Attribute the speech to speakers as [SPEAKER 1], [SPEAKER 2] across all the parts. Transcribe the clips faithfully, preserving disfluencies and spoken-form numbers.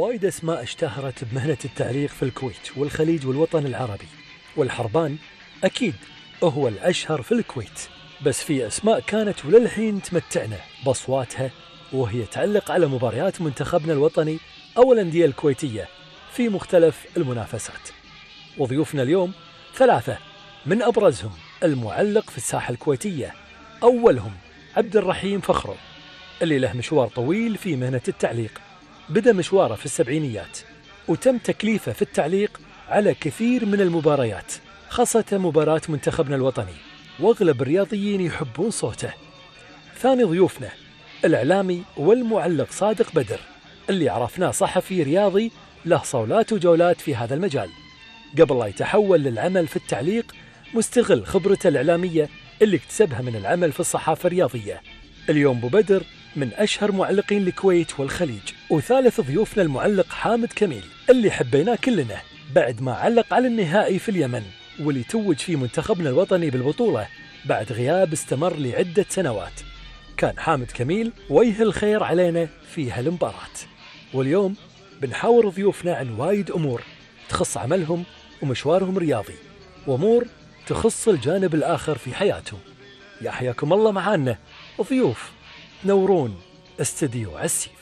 [SPEAKER 1] وايد أسماء اشتهرت بمهنة التعليق في الكويت والخليج والوطن العربي، والحربان أكيد هو الأشهر في الكويت، بس في أسماء كانت وللحين تمتعنا بأصواتها وهي تعلق على مباريات منتخبنا الوطني أو الأندية الكويتية في مختلف المنافسات. وضيوفنا اليوم ثلاثة من أبرزهم المعلق في الساحة الكويتية، أولهم عبد الرحيم فخرو اللي له مشوار طويل في مهنة التعليق. بدأ مشواره في السبعينيات وتم تكليفه في التعليق على كثير من المباريات، خاصة مباراة منتخبنا الوطني، واغلب الرياضيين يحبون صوته. ثاني ضيوفنا الإعلامي والمعلق صادق بدر اللي عرفناه صحفي رياضي له صولات وجولات في هذا المجال، قبل لا يتحول للعمل في التعليق مستغل خبرته الإعلامية اللي اكتسبها من العمل في الصحافة الرياضية. اليوم أبو بدر من أشهر معلقين الكويت والخليج. وثالث ضيوفنا المعلق حامد كميل اللي حبيناه كلنا بعد ما علق على النهائي في اليمن واللي توج فيه منتخبنا الوطني بالبطولة بعد غياب استمر لعدة سنوات. كان حامد كميل وجه الخير علينا في هالمباراة. واليوم بنحاور ضيوفنا عن وايد أمور تخص عملهم ومشوارهم الرياضي، وأمور تخص الجانب الآخر في حياتهم. يا حياكم الله معانا ضيوف نورون استديو عسيف.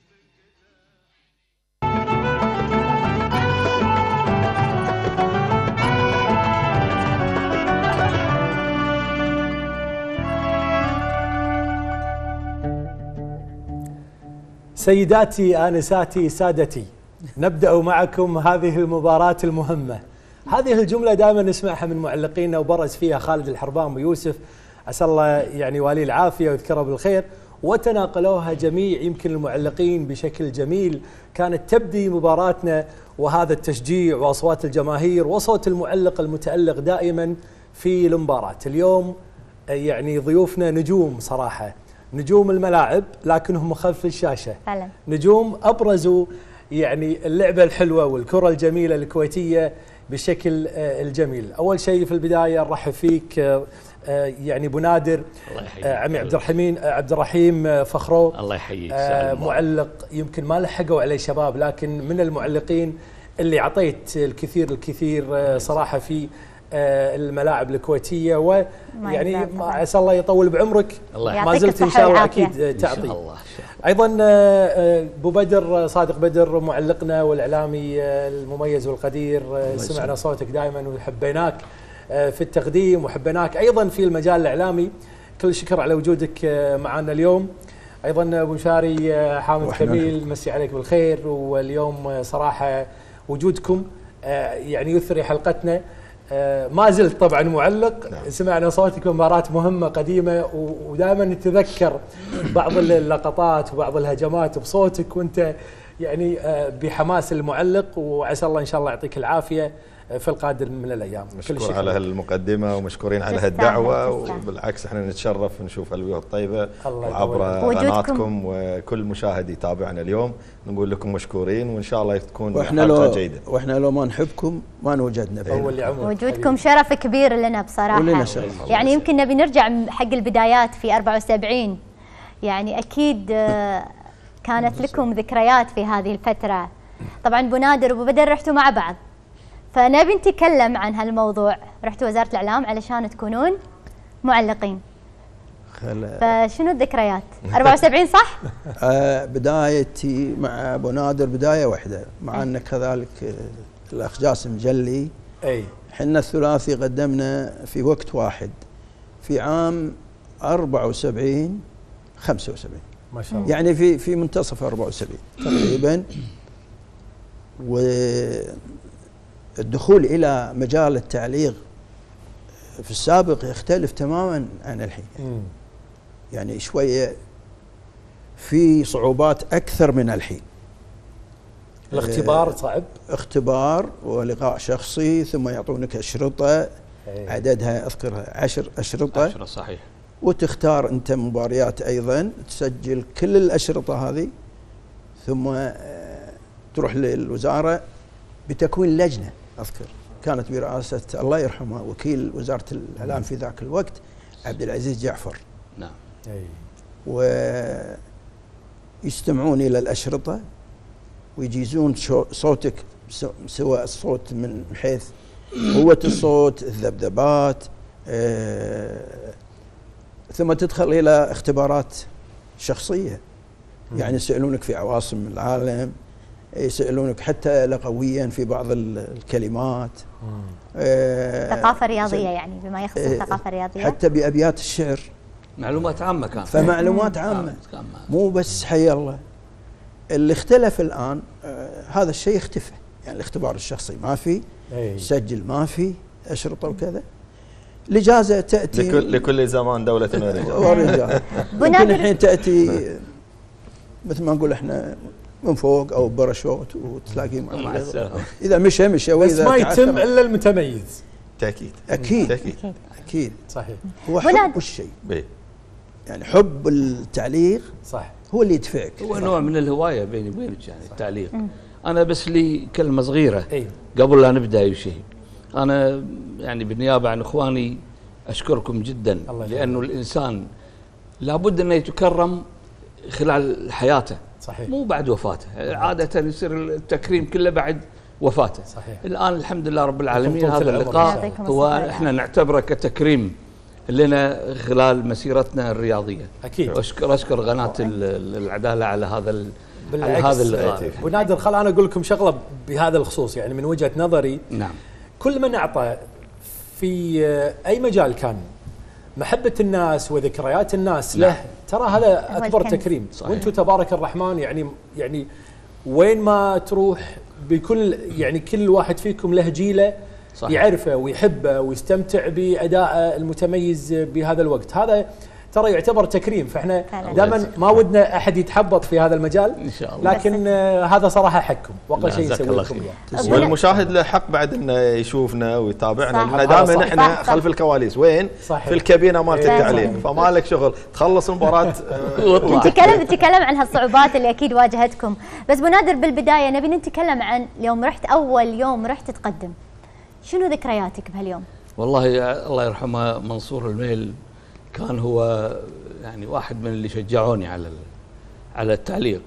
[SPEAKER 1] سيداتي آنساتي سادتي، نبدأ معكم هذه المباراة المهمة. هذه الجملة دائما نسمعها من معلقينا وبرز فيها خالد الحربان ويوسف عسى الله يعني والي العافية ويذكره بالخير، وتناقلوها جميع يمكن المعلقين بشكل جميل. كانت تبدي مباراتنا وهذا التشجيع وأصوات الجماهير وصوت المعلق المتألق دائما في المباراة. اليوم يعني ضيوفنا نجوم صراحة، نجوم الملاعب لكنهم خلف الشاشة فعلا. نجوم أبرزوا يعني اللعبة الحلوة والكرة الجميلة الكويتية بشكل الجميل. أول شيء في البداية نرحب فيك يعني أبو نادر عمي عبد الرحيم عبد الرحيم فخرو.
[SPEAKER 2] الله يحييك.
[SPEAKER 1] معلق يمكن ما لحقوا عليه شباب، لكن من المعلقين اللي عطيت الكثير الكثير صراحة في الملاعب الكويتية، ويعني عسى الله يطول بعمرك، ما زلت إن شاء الله أكيد تعطي. أيضا أبو بدر صادق بدر معلقنا والإعلامي المميز والقدير، سمعنا صوتك دائما وحبيناك في التقديم وحبيناك أيضا في المجال الإعلامي. كل شكر على وجودك معنا اليوم. أيضا أبو مشاري حامد كميل مسي عليك بالخير، واليوم صراحة وجودكم يعني يثري حلقتنا. ما زلت طبعا معلق، نعم. سمعنا صوتك في مباراة مهمة قديمة ودائما نتذكر بعض اللقطات وبعض الهجمات بصوتك وانت يعني بحماس المعلق، وعسى الله ان شاء الله يعطيك العافية في القادم من الايام.
[SPEAKER 3] مشكور على هالمقدمة ومشكورين على هالدعوة، وبالعكس احنا نتشرف نشوف هالوجوه الطيبة وعبر قناتكم وكل مشاهد يتابعنا اليوم نقول لكم مشكورين، وان شاء الله تكون حلقة جيدة.
[SPEAKER 4] واحنا لو ما نحبكم ما نوجدنا.
[SPEAKER 5] وجودكم شرف كبير لنا بصراحة.
[SPEAKER 4] ولنا
[SPEAKER 5] يعني يمكن نبي نرجع حق البدايات في أربعة وسبعين، يعني اكيد كانت لكم ذكريات في هذه الفترة. طبعا أبو نادر وأبو بدر رحتوا مع بعض، فنبي نتكلم عن هالموضوع. رحتوا وزارة الإعلام علشان تكونون معلقين، فشنو الذكريات؟ أربعة وسبعين صح؟
[SPEAKER 4] آه بدايتي مع أبو نادر بداية واحدة، مع أن كذلك الأخ جاسم جلي.
[SPEAKER 1] أي
[SPEAKER 4] حنا الثلاثي قدمنا في وقت واحد في عام أربعة وسبعين خمسة وسبعين
[SPEAKER 1] ما شاء الله،
[SPEAKER 4] يعني في في منتصف أربعة وسبعين تقريبا. والدخول إلى مجال التعليق في السابق يختلف تماما عن الحين. م. يعني شوية في صعوبات أكثر من الحين.
[SPEAKER 1] الاختبار صعب،
[SPEAKER 4] اختبار ولقاء شخصي، ثم يعطونك أشرطة عددها أذكرها عشر أشرطة.
[SPEAKER 2] عشرة صحيح.
[SPEAKER 4] وتختار أنت مباريات أيضا، تسجل كل الأشرطة هذه، ثم تروح للوزارة بتكوين لجنة. أذكر كانت برئاسة الله يرحمه وكيل وزارة الإعلام في ذاك الوقت عبد العزيز جعفر.
[SPEAKER 2] نعم.
[SPEAKER 4] ويستمعون إلى الأشرطة ويجيزون صوتك سواء الصوت من حيث قوة الصوت، الذبذبات، آه ثم تدخل إلى اختبارات شخصية. يعني يسألونك في عواصم العالم، يسألونك حتى لغويا في بعض الكلمات،
[SPEAKER 5] آه ثقافة رياضية يعني بما يخص
[SPEAKER 4] آه
[SPEAKER 5] الثقافة الرياضية،
[SPEAKER 4] حتى بأبيات الشعر،
[SPEAKER 2] معلومات عامة كان،
[SPEAKER 4] فمعلومات عامة مو بس حي الله. اللي اختلف الآن آه هذا الشيء اختفى، يعني الاختبار الشخصي ما في، سجل ما في، أشرطة وكذا. الإجازة تأتي
[SPEAKER 3] لكل, لكل زمان دولة
[SPEAKER 4] ورجال. ممكن الحين تأتي مثل ما نقول احنا من فوق او باراشوت وتلاقيه مع السلامة. اذا مشى مشى،
[SPEAKER 1] واذا بس ما يتم الا المتميز.
[SPEAKER 3] تاكيد
[SPEAKER 4] اكيد
[SPEAKER 3] تاكيد
[SPEAKER 4] اكيد
[SPEAKER 1] صحيح.
[SPEAKER 4] هو حب الشيء، يعني حب التعليق صح هو اللي يدفعك.
[SPEAKER 2] هو نوع من الهوايه بيني وبينك يعني التعليق. انا بس لي كلمه صغيره قبل لا نبدا اي شيء. انا يعني بالنيابه عن اخواني اشكركم جدا، لانه الانسان لابد انه يتكرم خلال حياته صحيح. مو بعد وفاته، عاده يصير التكريم كله بعد وفاته صحيح. الان الحمد لله رب العالمين هذا اللقاء هو احنا نعتبره كتكريم لنا خلال مسيرتنا الرياضيه. اكيد. واشكر اشكر قناه العداله على هذا على هذا اللقاء.
[SPEAKER 1] ابو نادر، خل انا اقول لكم شغله بهذا الخصوص، يعني من وجهه نظري
[SPEAKER 2] نعم
[SPEAKER 1] كل من اعطى في اي مجال كان محبه الناس وذكريات الناس له، ترى هذا اكبر تكريم. وانتم تبارك الرحمن يعني يعني وين ما تروح بكل يعني كل واحد فيكم له جيله صحيح. يعرفه ويحبه ويستمتع بادائه المتميز بهذا الوقت. هذا ترى يعتبر تكريم، فاحنا دائما ما ودنا احد يتحبط في هذا المجال ان شاء الله، لكن آه هذا صراحه حقكم واقل شيء نسوي لكم اياه.
[SPEAKER 3] والمشاهد له حق بعد انه يشوفنا ويتابعنا، لان دائما احنا خلف الكواليس وين صحيح. في الكابينه مالت التعليق، فما لك شغل تخلص المباراه
[SPEAKER 5] واطلع. نتكلم نتكلم عن هالصعوبات اللي اكيد واجهتكم، بس ابو نادر بالبدايه نبي نتكلم عن يوم رحت اول يوم رحت تقدم، شنو ذكرياتك بهاليوم؟
[SPEAKER 2] والله الله يرحمه منصور الميل كان هو يعني واحد من اللي شجعوني على على التعليق.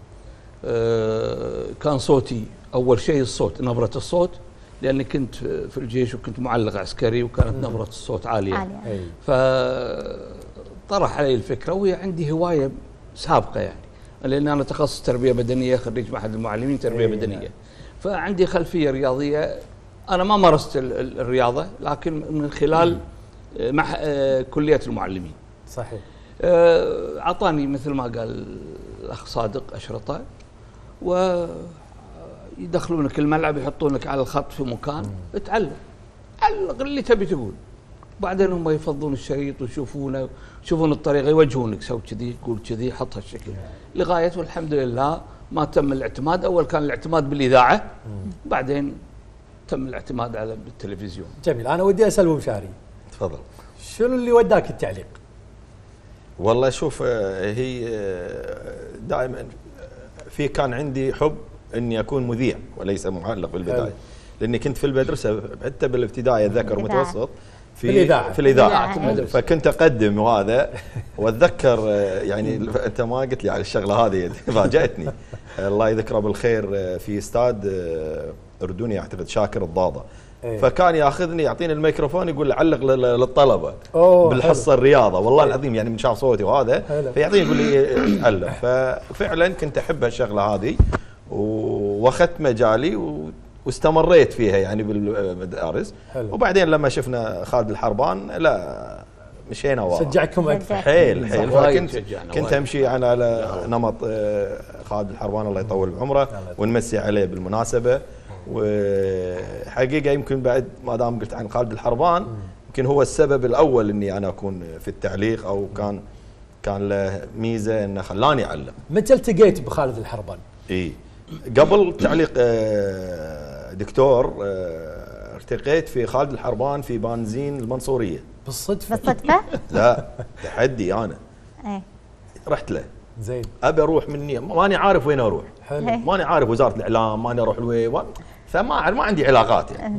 [SPEAKER 2] أه كان صوتي اول شيء الصوت، نبره الصوت، لاني كنت في الجيش وكنت معلق عسكري وكانت نبره الصوت عاليه, عالية. فطرح علي الفكره، وهي عندي هوايه سابقه يعني، لان انا تخصص تربيه بدنيه، خريج معهد المعلمين تربيه بدنيه، فعندي خلفيه رياضيه. انا ما مارست الرياضه لكن من خلال مع كلية المعلمين
[SPEAKER 1] صحيح.
[SPEAKER 2] أعطاني مثل ما قال الأخ صادق أشرطة، ويدخلونك الملعب يحطونك على الخط في مكان اتعلم علق اللي تبي تقول، بعدين هم يفضون الشريط ويشوفونه يشوفون الطريقة يوجهونك سوي كذي قول كذي حط هالشكل لغاية والحمد لله ما تم الاعتماد. أول كان الاعتماد بالإذاعة، بعدين تم الاعتماد على التلفزيون.
[SPEAKER 1] جميل. أنا ودي أسأل أبو مشاري،
[SPEAKER 3] تفضل،
[SPEAKER 1] شنو اللي وداك التعليق؟
[SPEAKER 3] والله شوف، هي دائما في كان عندي حب اني اكون مذيع وليس معلق بالبدايه، لاني كنت في المدرسه حتى بالابتدائي اتذكر متوسط في, في الاذاعه في الاذاعه فكنت اقدم، وهذا واتذكر يعني انت ما قلت لي على الشغله هذه فاجاتني الله يذكره بالخير، في استاد اردني اعتقد شاكر الضاضه، فكان ياخذني يعطيني الميكروفون يقول علق للطلبه بالحصه الرياضه، والله العظيم يعني من شاف صوتي وهذا فيعطيني يقول لي علق، ففعلا كنت احب هالشغله هذه واخذت مجالي واستمريت فيها يعني بالمدارس. وبعدين لما شفنا خالد الحربان لا مشينا ورا،
[SPEAKER 1] شجعكم اكثر
[SPEAKER 3] حيل حيل، فكنت كنت امشي انا على نمط خالد الحربان الله يطول بعمره ونمسي عليه بالمناسبه. وحقيقه يمكن بعد ما دام قلت عن خالد الحربان يمكن هو السبب الاول اني انا اكون في التعليق، او كان كان له ميزه انه خلاني اعلم.
[SPEAKER 1] متى التقيت بخالد الحربان؟
[SPEAKER 3] اي قبل تعليق دكتور التقيت في خالد الحربان في بنزين المنصوريه
[SPEAKER 5] بالصدفه. بالصدفه؟
[SPEAKER 3] لا تحدي انا
[SPEAKER 5] ايه
[SPEAKER 3] رحت له
[SPEAKER 1] زين
[SPEAKER 3] ابي اروح مني ماني عارف وين اروح،
[SPEAKER 1] حلو.
[SPEAKER 3] ماني عارف وزاره الاعلام، ماني اروح لوين، فما ما عندي علاقات يعني.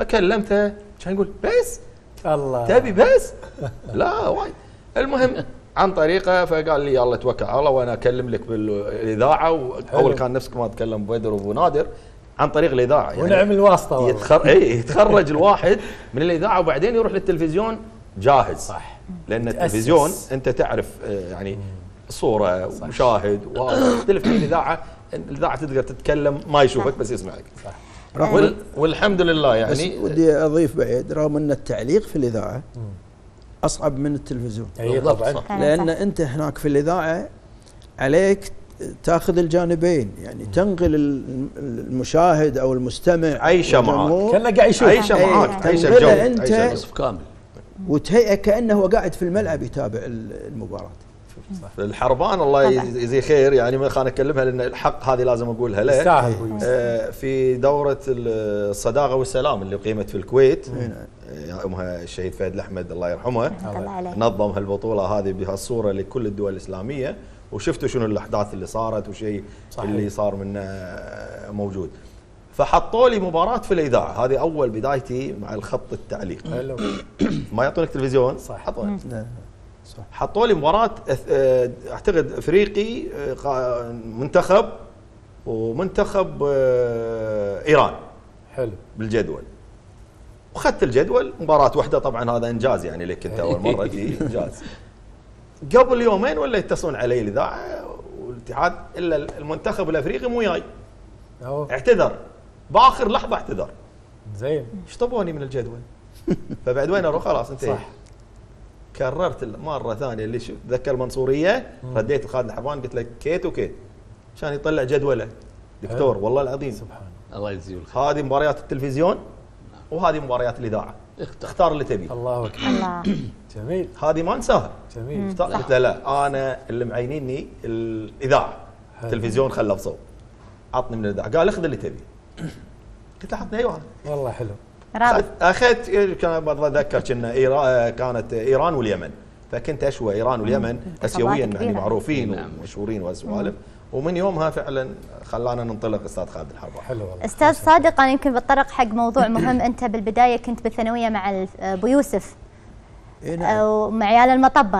[SPEAKER 3] فكلمته كان يقول بس
[SPEAKER 1] الله
[SPEAKER 3] تبي بس لا وايد. المهم عن طريقه، فقال لي يلا توكل على الله وانا اكلم لك بالاذاعه. واول كان نفسك ما اتكلم بدر وابو نادر عن طريق الاذاعه يعني
[SPEAKER 1] ونعمل واسطه والله.
[SPEAKER 3] يتخر... اي يتخرج الواحد من الاذاعه وبعدين يروح للتلفزيون جاهز. صح. لان التلفزيون انت تعرف يعني صوره ومشاهد وتختلف من الاذاعه. الاذاعه تقدر تتكلم ما يشوفك بس يسمعك. صح. وال... والحمد لله يعني.
[SPEAKER 4] بس ودي اضيف بعد، رغم ان التعليق في الاذاعه اصعب من التلفزيون.
[SPEAKER 1] اي طبعا.
[SPEAKER 4] لان انت هناك في الاذاعه عليك تاخذ الجانبين، يعني تنقل المشاهد او المستمع
[SPEAKER 3] عيشه معك
[SPEAKER 1] كانه قاعد يشوف،
[SPEAKER 3] عيشه معك، تعيشه الجو
[SPEAKER 4] انت
[SPEAKER 2] وصف كامل،
[SPEAKER 4] وتهيئه كانه هو قاعد في الملعب يتابع المباراه.
[SPEAKER 3] الحربان الله يجزيه خير، يعني ما خليني اكلمها لان الحق هذه لازم اقولها له. آه في دوره الصداقه والسلام اللي قيمت في الكويت، يومها الشهيد فهد الاحمد الله يرحمه نظم هالبطوله هذه بهالصوره لكل الدول الاسلاميه، وشفتوا شنو الاحداث اللي صارت وشيء اللي صار منه موجود. فحطوا لي مباراه في الاذاعه، هذه اول بدايتي مع الخط التعليق. ما يعطونك تلفزيون، صح، حطوا حطوا لي مباراه اعتقد افريقي منتخب ومنتخب ايران.
[SPEAKER 1] حلو.
[SPEAKER 3] بالجدول، واخذت الجدول مباراه واحده، طبعا هذا انجاز يعني لك انت اول مره في انجاز. قبل يومين ولا يتصلون علي الاذاعه والاتحاد الا المنتخب الافريقي مو جاي. اعتذر باخر لحظه، اعتذر.
[SPEAKER 1] زين.
[SPEAKER 3] شطبوني من الجدول. فبعد وين اروح؟ خلاص انتهي. صح. كررت مره ثانيه اللي شو ذكر المنصوريه، رديت لخالد الحربان قلت له كيت وكيت عشان يطلع جدوله دكتور. والله العظيم سبحان
[SPEAKER 2] الله يجزيه الخير.
[SPEAKER 3] هذه مباريات التلفزيون وهذه مباريات الاذاعه، اختار اللي تبي.
[SPEAKER 1] الله اكبر.
[SPEAKER 5] الله.
[SPEAKER 1] جميل.
[SPEAKER 3] هذه ما انساها.
[SPEAKER 1] جميل.
[SPEAKER 3] قلت له لا، انا اللي معينيني الاذاعه، التلفزيون خله بصوب، عطني من الاذاعه. قال اخذ اللي تبي. قلت له عطني ايوه.
[SPEAKER 1] والله حلو.
[SPEAKER 3] اخذت، كان بتذكر كنا إيران، كانت ايران واليمن، فكنت اشوى ايران واليمن اسيويا يعني معروفين ومشهورين وهالسوالف. ومن يومها فعلا خلانا ننطلق استاذ خالد الحربان.
[SPEAKER 1] حلو والله.
[SPEAKER 5] استاذ صادق، انا يمكن بتطرق حق موضوع مهم. انت بالبدايه كنت بالثانويه مع ابو يوسف ومع عيال المطبه.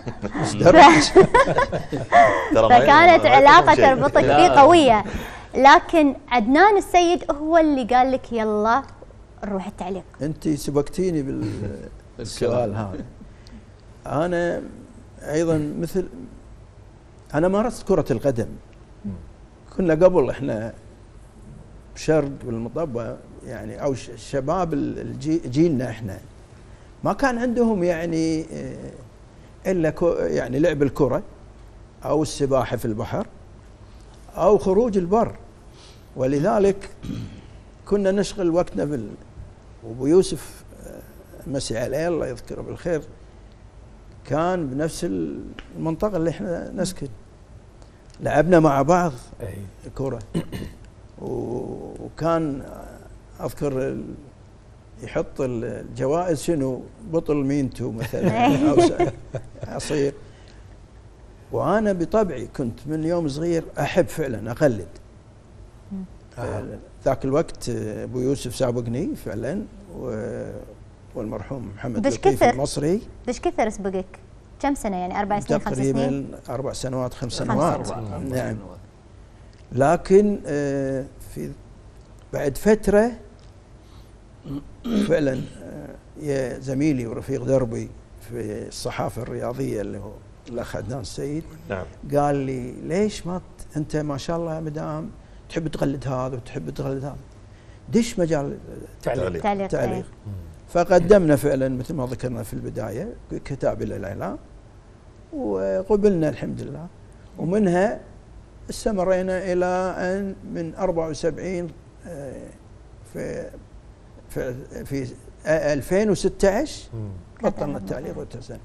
[SPEAKER 5] فكانت علاقه تربطك فيه قويه، لكن عدنان السيد هو اللي قال لك يلا نروح التعليق.
[SPEAKER 4] انت سبقتيني بالسؤال هذا. انا ايضا مثل انا مارست كرة القدم. كنا قبل احنا بشرق بالمطبة يعني، او شباب جيلنا احنا ما كان عندهم يعني الا يعني لعب الكرة او السباحة في البحر او خروج البر، ولذلك كنا نشغل وقتنا بال. وابو يوسف مسي عليه الله يذكره بالخير كان بنفس المنطقة اللي احنا نسكن، لعبنا مع بعض كرة. وكان اذكر يحط الجوائز شنو، بطل مينتو مثلا او عصير. وانا بطبعي كنت من يوم صغير احب فعلا اقلد. ذاك الوقت ابو يوسف سابقني فعلا، والمرحوم محمد لطيف المصري.
[SPEAKER 5] بش كثر سبقك؟ كم سنه يعني؟ اربع سنين خمس سنين؟
[SPEAKER 4] تقريبا اربع سنوات خمس سنوات. نعم. لكن في بعد فتره فعلا يا زميلي ورفيق دربي في الصحافه الرياضيه اللي هو الاخ عدنان السيد،
[SPEAKER 3] نعم،
[SPEAKER 4] قال لي ليش ما انت ما شاء الله يا مدام تحب تقلد هذا وتحب تقلد هذا، دش مجال
[SPEAKER 1] تعليق.
[SPEAKER 5] تعليق.
[SPEAKER 4] تعليق. فقدمنا فعلا مثل ما ذكرنا في البدايه كتاب الى الاعلام، وقبلنا الحمد لله. ومنها استمرينا الى ان من أربعة وسبعين في في في ألفين وستة عشر بطلنا التعليق وتسنى.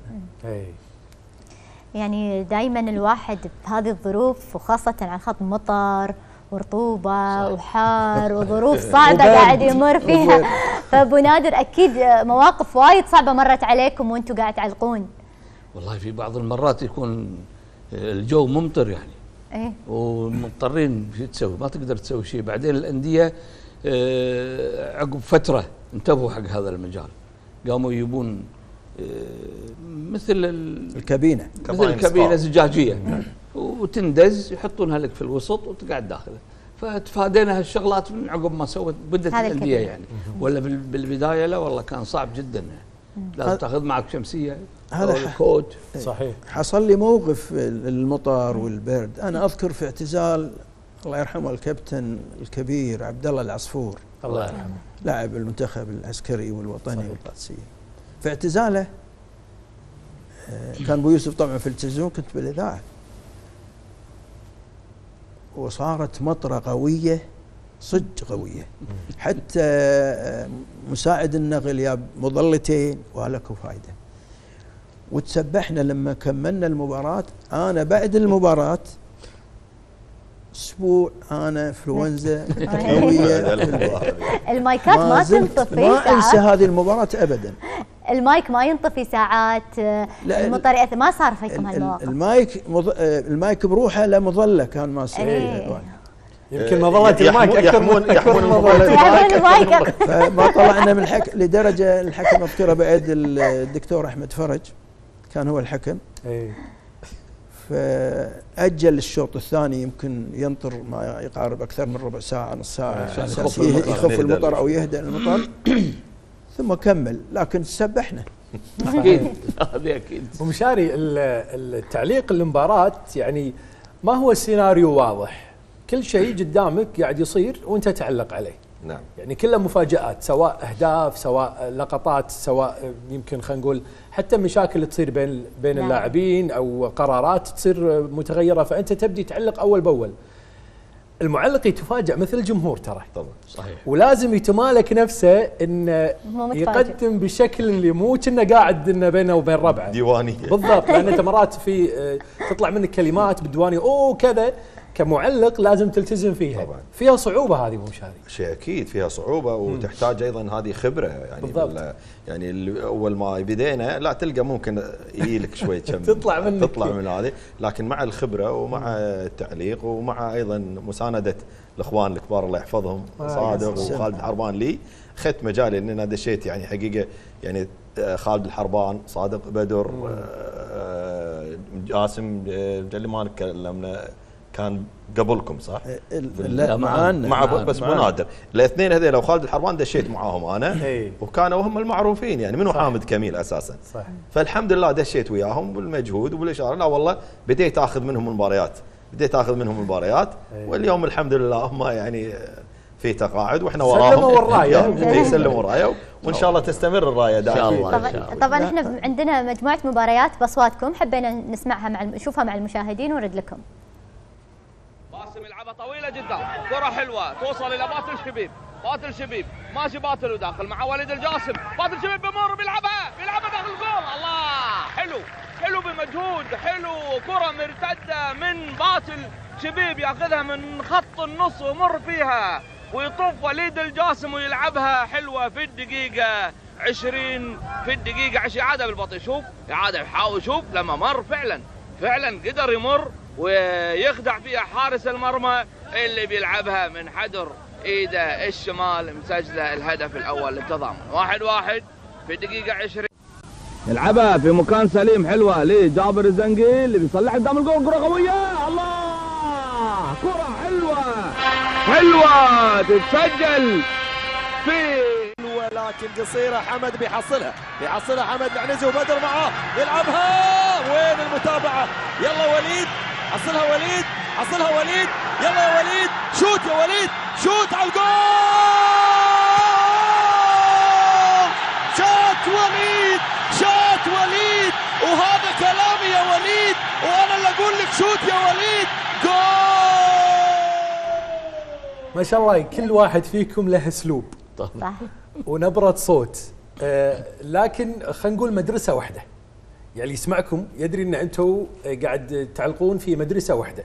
[SPEAKER 5] يعني دائما الواحد بهذه الظروف، وخاصه على خط مطر ورطوبه وحار وظروف صعبه قاعد يمر فيها. فابو نادر اكيد مواقف وايد صعبه مرت عليكم وانتم قاعد تعلقون.
[SPEAKER 2] والله في بعض المرات يكون الجو ممطر يعني،
[SPEAKER 5] ايه،
[SPEAKER 2] ومضطرين شو تسوي؟ ما تقدر تسوي شيء. بعدين الانديه عقب فتره انتبهوا حق هذا المجال، قاموا يجيبون مثل
[SPEAKER 4] الكابينه
[SPEAKER 2] مثل الكابينه زجاجيه وتندز يحطونها لك في الوسط وتقعد داخله. فتفادينا هالشغلات من عقب ما سوت بدت الانديه يعني. ولا بالبدايه لا والله كان صعب جدا يعني. لازم تاخذ معك شمسيه هذا كوت.
[SPEAKER 1] صحيح.
[SPEAKER 4] حصل لي موقف المطر والبرد. انا اذكر في اعتزال الله يرحمه الكابتن الكبير عبد الله العصفور
[SPEAKER 1] الله يرحمه
[SPEAKER 4] لاعب المنتخب العسكري والوطني والقادسيه. في اعتزاله كان ابو يوسف طبعا في التلفزيون كنت بالاذاعه. وصارت مطره قويه صدق قويه حتى مساعد النغل يا مظلتين ولكوا فايده. وتسبحنا لما كملنا المباراه. انا بعد المباراه اسبوع انا انفلونزا قويه.
[SPEAKER 5] المايكات ما تنطفي
[SPEAKER 4] ما انسى هذه المباراه ابدا.
[SPEAKER 5] المايك ما ينطفي ساعات المطر ما صار فيكم هالمواقف؟
[SPEAKER 4] المايك مض... المايك بروحه له مظله كان ماسك.
[SPEAKER 1] يمكن مظله المايك
[SPEAKER 3] يحمون يحمون
[SPEAKER 5] المايك.
[SPEAKER 4] فما طلعنا من الحكم لدرجه الحكم اذكره بعد الدكتور احمد فرج كان هو الحكم. فأجل الشوط الثاني يمكن ينطر ما يقارب أكثر من ربع ساعة نص ساعة عشان يخف المطر أو يهدأ المطر. ثم كمل لكن سبحنا.
[SPEAKER 2] أكيد هذه أكيد.
[SPEAKER 1] ومشاري التعليق المباراة يعني ما هو السيناريو واضح. كل شيء قدامك قاعد يصير وأنت تعلق عليه.
[SPEAKER 3] نعم.
[SPEAKER 1] يعني كلها مفاجآت سواء أهداف سواء لقطات سواء يمكن خلينا نقول حتى مشاكل تصير بين بين نعم. اللاعبين أو قرارات تصير متغيرة فأنت تبدي تعلق أول بأول. المعلق يتفاجأ مثل الجمهور ترى.
[SPEAKER 3] طبعا صحيح.
[SPEAKER 1] ولازم يتمالك نفسه إنه يقدم بشكل اللي مو كأنه قاعد إنه بينه وبين ربعه.
[SPEAKER 3] ديوانية.
[SPEAKER 1] بالضبط لأن أنت مرات في تطلع منك كلمات بالديوانية أوه كذا. كمعلق لازم تلتزم فيها. طبعا. فيها صعوبة هذه مو مشاري.
[SPEAKER 3] شيء اكيد فيها صعوبة وتحتاج ايضا هذه خبرة يعني. بالضبط. يعني اول ما بدينا لا تلقى ممكن يجيلك شوية كم
[SPEAKER 1] تطلع من
[SPEAKER 3] تطلع من هذه لكن مع الخبرة ومع التعليق ومع ايضا مساندة الاخوان الكبار الله يحفظهم صادق وخالد الحربان لي اخذت مجالي ان انا دشيت يعني حقيقة يعني خالد الحربان صادق بدر جاسم اللي ما نتكلمنا كان قبلكم صح؟
[SPEAKER 4] لا معانا
[SPEAKER 3] مع بس بنادر الاثنين هذول وخالد الحربان دشيت معاهم انا
[SPEAKER 1] ايه.
[SPEAKER 3] وكانوا هم المعروفين يعني منو حامد كميل اساسا
[SPEAKER 1] صح.
[SPEAKER 3] فالحمد لله دشيت وياهم بالمجهود وبالاشاره لا والله بديت اخذ منهم المباريات بديت اخذ منهم المباريات ايه. واليوم الحمد لله هم يعني في تقاعد واحنا وراهم
[SPEAKER 1] سلموا الرايه
[SPEAKER 3] يسلموا الرايه وان شاء الله تستمر الرايه دائما.
[SPEAKER 5] طبعا طبعا احنا عندنا مجموعه مباريات باصواتكم حبينا نسمعها مع نشوفها مع المشاهدين ونرد لكم.
[SPEAKER 6] باسم يلعبها طويله جدا كره حلوه توصل الى باتل شبيب باتل شبيب ماشي باتل وداخل مع وليد الجاسم باتل شبيب بمر بيلعبها بيلعبها داخل الجول الله حلو حلو بمجهود حلو كره مرتده من باتل شبيب ياخذها من خط النص ويمر فيها ويطوف وليد الجاسم ويلعبها حلوه في الدقيقه عشرين في الدقيقه عشرين عاده بالبطيء شوف عاده يحاول شوف لما مر فعلا فعلا قدر يمر ويخدع فيها حارس المرمى اللي بيلعبها من حدر ايده الشمال مسجله الهدف الاول للتضامن. واحد واحد في الدقيقه عشرين
[SPEAKER 7] يلعبها في مكان سليم حلوه لجابر الزنقي اللي بيصلح قدام الجول كره قويه الله كره حلوه حلوه تتسجل في
[SPEAKER 8] ولكن قصيره حمد بيحصلها بيحصلها حمد العنزي وبدر معاه يلعبها وين المتابعه يلا وليد حصلها وليد حصلها وليد يلا يا وليد شوت يا وليد شوت على الجول شوت وليد شوت وليد وهذا كلامي يا وليد وانا اللي اقول لك شوت يا وليد جول.
[SPEAKER 1] ما شاء الله كل واحد فيكم له اسلوب
[SPEAKER 5] صح
[SPEAKER 1] ونبرة صوت آه لكن خلينا نقول مدرسة واحدة يعني يسمعكم يدري ان انتم قاعد تعلقون في مدرسة واحدة.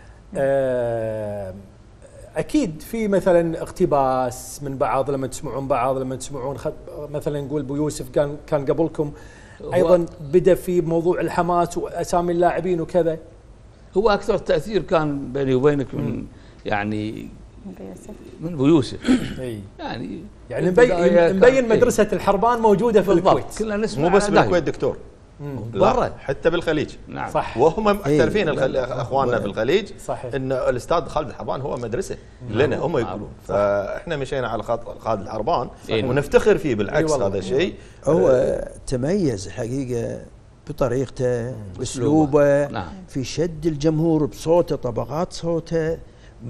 [SPEAKER 1] آه اكيد في مثلا اقتباس من بعض لما تسمعون بعض لما تسمعون مثلا نقول ابو يوسف كان كان قبلكم ايضا بدا في موضوع الحماس واسامي اللاعبين وكذا.
[SPEAKER 2] هو اكثر تاثير كان بيني وبينك من يعني من ابو يوسف.
[SPEAKER 1] اي
[SPEAKER 2] يعني
[SPEAKER 1] يعني مبين مبين مدرسه الحربان موجوده في الكويت.
[SPEAKER 2] كلنا نسمع
[SPEAKER 3] مو بس بالكويت دكتور،
[SPEAKER 2] برا
[SPEAKER 3] حتى بالخليج.
[SPEAKER 2] نعم
[SPEAKER 1] صح.
[SPEAKER 3] وهم محترفين اخواننا في الخليج.
[SPEAKER 1] صحيح.
[SPEAKER 3] ان الاستاذ خالد الحربان هو مدرسه لنا هم يقولون. فاحنا مشينا على خط خالد الحربان ونفتخر فيه بالعكس. هذا شيء
[SPEAKER 4] هو تميز حقيقه بطريقته باسلوبه.
[SPEAKER 2] نعم.
[SPEAKER 4] في شد الجمهور بصوته، طبقات صوته،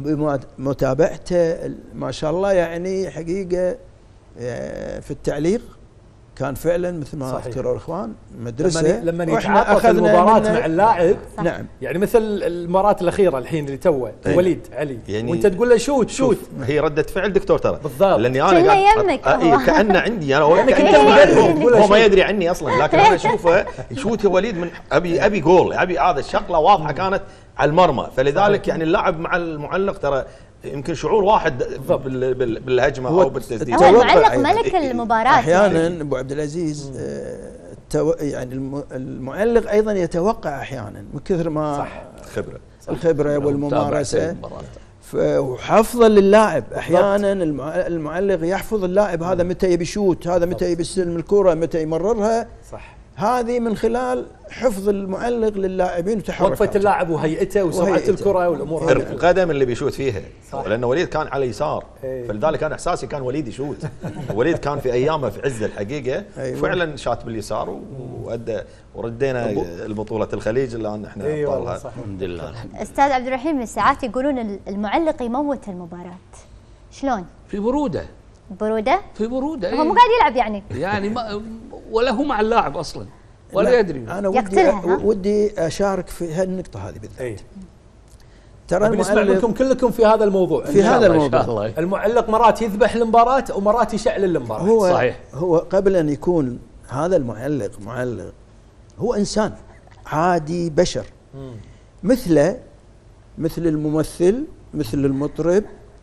[SPEAKER 4] بمتابعته ما شاء الله. يعني حقيقه في التعليق كان فعلا مثل ما اذكروا الاخوان مدرسه.
[SPEAKER 1] لما يتعاطف المباراه مع اللاعب.
[SPEAKER 4] نعم.
[SPEAKER 1] يعني مثل المباراه الاخيره الحين اللي توه وليد علي يعني وانت تقول له شوت شوت،
[SPEAKER 3] هي رده فعل دكتور ترى.
[SPEAKER 1] بالضبط.
[SPEAKER 3] لاني انا قاعد
[SPEAKER 5] آه
[SPEAKER 3] كانه عندي انا هو ما يدري عني اصلا، لكن انا اشوفه يشوت وليد من ابي ابي جول، ابي هذا الشغله واضحه كانت على المرمى. فلذلك يعني اللاعب مع المعلق ترى يمكن شعور واحد بالهجمه او بالتسديد.
[SPEAKER 5] هو المعلق ملك المباراه
[SPEAKER 4] احيانا يعني. ابو عبد العزيز التو... يعني المعلق ايضا يتوقع احيانا من كثر ما
[SPEAKER 1] صح.
[SPEAKER 3] الخبره
[SPEAKER 4] الخبره والممارسه وحفظا للاعب. احيانا المعلق يحفظ اللاعب هذا متى يبي يشوت، هذا متى يبي يستلم الكره، متى يمررها.
[SPEAKER 1] صح.
[SPEAKER 4] هذه من خلال حفظ المعلق للاعبين وتحرك
[SPEAKER 1] وقفه اللاعب وهيئته وسرعه الكره والامور هذه.
[SPEAKER 3] القدم اللي بيشوت فيها، لان وليد كان على يسار. ايه. فلذلك كان احساسي كان وليد يشوت. وليد كان في ايامه في عزه الحقيقه. أيوة. فعلا شات باليسار وادى وردينا البطوله الخليج اللي احنا ابطالها.
[SPEAKER 1] أيوة.
[SPEAKER 2] الحمد لله.
[SPEAKER 5] استاذ عبد الرحيم ساعات يقولون المعلق يموت المباراه، شلون؟
[SPEAKER 2] في بروده.
[SPEAKER 5] بروده؟
[SPEAKER 2] في بروده.
[SPEAKER 5] هو مو قاعد يلعب يعني.
[SPEAKER 2] يعني ما ولا هو مع اللاعب اصلا ولا يدري.
[SPEAKER 4] انا ودي ودي اشارك في هالنقطه هذه بالذات.
[SPEAKER 1] أي.
[SPEAKER 4] ترى
[SPEAKER 1] بنسمع منكم كلكم في هذا الموضوع.
[SPEAKER 4] في هذا الموضوع
[SPEAKER 1] المعلق مرات يذبح المباراه ومرات يشعل المباراه.
[SPEAKER 4] هو
[SPEAKER 2] صحيح.
[SPEAKER 4] هو قبل ان يكون هذا المعلق معلق هو انسان عادي بشر. مم. مثله مثل الممثل، مثل المطرب،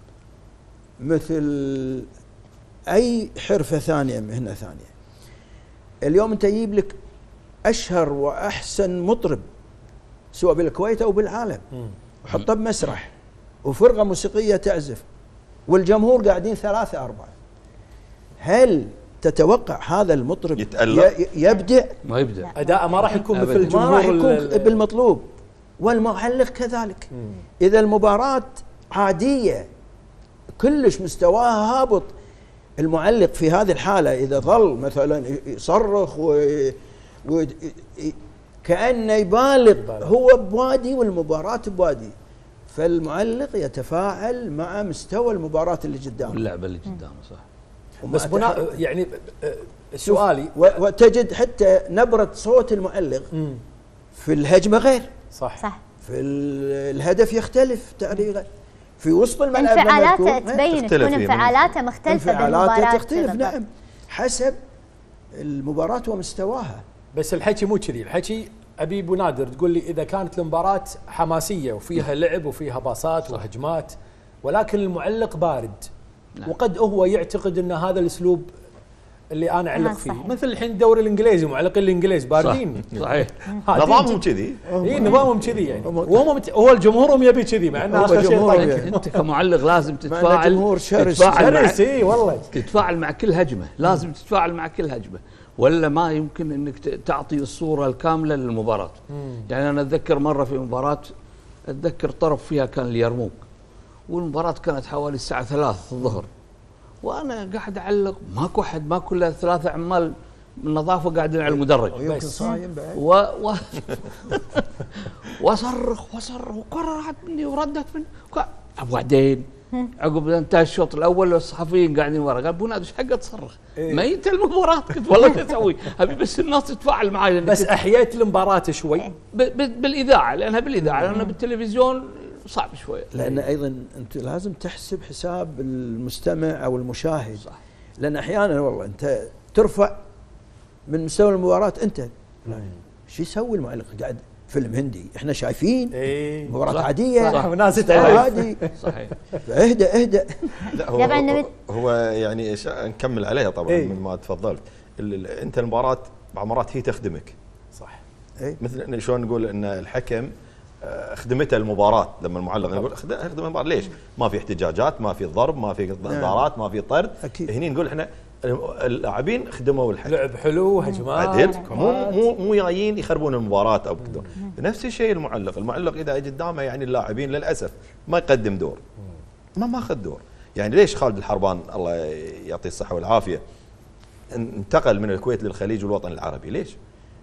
[SPEAKER 4] مثل اي حرفه ثانيه، مهنه ثانيه. اليوم انت يجيب لك اشهر واحسن مطرب سواء بالكويت او بالعالم وحطه بمسرح وفرقه موسيقيه تعزف والجمهور قاعدين ثلاثه اربعه، هل تتوقع هذا المطرب
[SPEAKER 3] يتألق؟
[SPEAKER 4] يبدع؟
[SPEAKER 2] ما يبدع.
[SPEAKER 1] اداء ما راح يكون مثل الجمهور،
[SPEAKER 4] ما راح يكون بالمطلوب. والمعلق كذلك. مم. اذا المباراه عاديه كلش مستواها هابط، المعلق في هذه الحالة إذا ظل مثلا يصرخ و... و... كأنه يبالغ، هو بوادي والمباراة بوادي، فالمعلق يتفاعل مع مستوى المباراة اللي قدامه
[SPEAKER 2] واللعبة اللي قدامه. صح.
[SPEAKER 1] بس بناء يعني سؤالي
[SPEAKER 4] و... وتجد حتى نبرة صوت المعلق مم. في الهجمة غير.
[SPEAKER 1] صح.
[SPEAKER 5] صح.
[SPEAKER 4] في الهدف يختلف تعليقه، في وسط الملعب
[SPEAKER 5] انفعالاته تبين، تكون انفعالاته مختلفه بالمباراه
[SPEAKER 4] تختلف. نعم حسب المباراه ومستواها.
[SPEAKER 1] بس الحكي مو كذي، الحكي ابي ابو نادر تقول لي اذا كانت المباراه حماسيه وفيها لعب وفيها باصات وهجمات ولكن المعلق بارد. نعم. وقد هو يعتقد ان هذا الاسلوب اللي انا اعلق فيه صحيح. مثل الحين الدوري الانجليزي معلقين الانجليز باردين.
[SPEAKER 3] صحيح. نظامهم كذي.
[SPEAKER 1] اي نظامهم كذي يعني. وهم مت... هو الجمهورهم يبي كذي، مع انه اخر شيء
[SPEAKER 2] يعني. انت كمعلق لازم تتفاعل.
[SPEAKER 4] الجمهور شرس
[SPEAKER 1] شرس. اي والله
[SPEAKER 2] تتفاعل مع كل هجمه، لازم تتفاعل مع كل هجمه ولا ما يمكن انك تعطي الصوره الكامله للمباراه. مم. يعني انا اتذكر مره في مباراه اتذكر طرف فيها كان اليرموك والمباراه كانت حوالي الساعه ثلاث الظهر وانا قاعد اعلق، ماكو احد، ماكو الا ثلاثه عمال من النظافه قاعدين على المدرج
[SPEAKER 4] يمكن صايم بعد
[SPEAKER 2] و... و... واصرخ واصرخ وكره راحت مني وردت مني وك... وبعدين عقب انتهى الشوط الاول والصحفيين قاعدين ورا قال ابو نادر ايش حقك تصرخ؟ ما انت المباراه كنت والله شو اسوي؟ ابي بس الناس تتفاعل معي.
[SPEAKER 1] بس احييت المباراه شوي
[SPEAKER 2] ب... ب... بالاذاعه، لانها بالاذاعه، لانها بالتلفزيون صعب شويه.
[SPEAKER 4] لان ايضا انت لازم تحسب حساب المستمع او المشاهد. صح. لان احيانا والله انت ترفع من مستوى المباراه انت شو يسوي المعلق؟ قاعد فيلم هندي احنا شايفين
[SPEAKER 1] ايه
[SPEAKER 4] مباراه عاديه
[SPEAKER 1] صح وناس
[SPEAKER 4] عادي.
[SPEAKER 2] صحيح.
[SPEAKER 4] اهدى اهدى.
[SPEAKER 3] لا هو, هو, هو يعني نكمل عليها طبعا. ايه؟ من ما تفضلت انت المباراه بعض مرات هي تخدمك.
[SPEAKER 1] صح.
[SPEAKER 3] ايه؟ مثل شلون نقول ان الحكم خدمته المباراه لما المعلق يقول خدم المباراه ليش؟ ما في احتجاجات، ما في ضرب، ما في انذارات، ما في طرد. هني نقول احنا اللاعبين خدموا الحكم،
[SPEAKER 1] لعب حلو، هجمات،
[SPEAKER 3] مو مو مو جايين يخربون المباراه او كذا. نفس الشيء المعلق، المعلق اذا قدامه يعني اللاعبين للاسف ما يقدم دور، ما ماخذ دور. يعني ليش خالد الحربان الله يعطيه الصحه والعافيه انتقل من الكويت للخليج والوطن العربي؟ ليش؟